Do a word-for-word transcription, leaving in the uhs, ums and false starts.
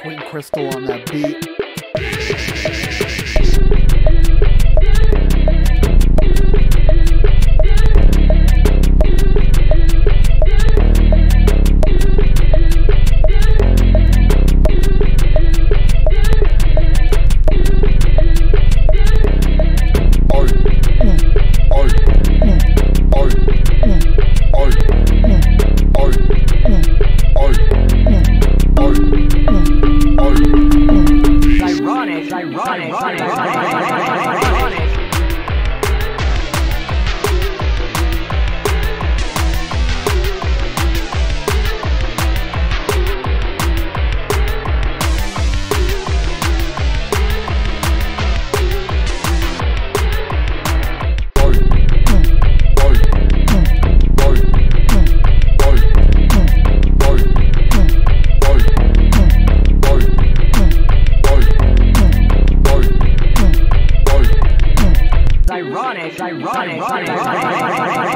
Queen Crystal on that beat. Ironic, ironic, ironic, ironic. Ironic, ironic, ironic, ironic.